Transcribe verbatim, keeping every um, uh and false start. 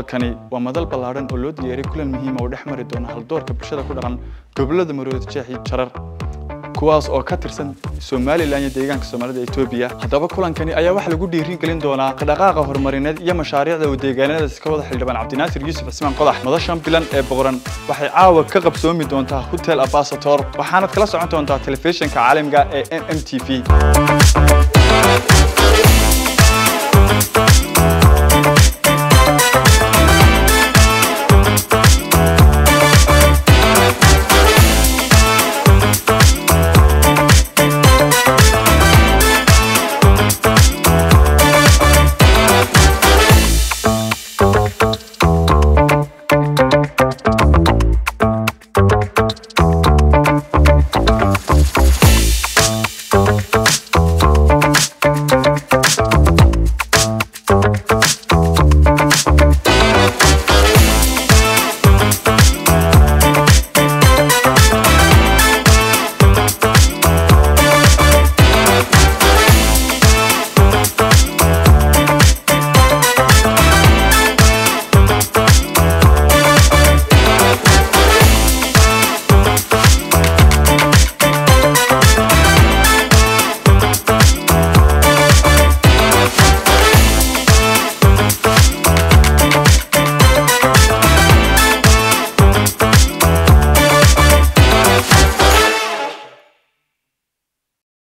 halkani waa madal ballaaran oo loo diyaariyay kulan muhiim ah oo dhex mari doona hal doorka bulshada ku dhaqan gobolada Maroodi Jeex iyo Jarar kuwaas oo ka tirsan Soomaaliland iyo deegaanka Soomaalida ee Itoobiya hadaba kulankani ayaa wax lagu dhiirin galin doona dhaqaaqa horumarineed iyo mashaariicda uu deegaanada iska wada xildhibaan Cabdinaasir Yuusuf Cismaan Qodax madashan bilan ee boqoran waxay caawa ka qabsoomi doontaa Hotel Ambassador waxaana kala socon doontaa telefishinka caalamiga ee M M T V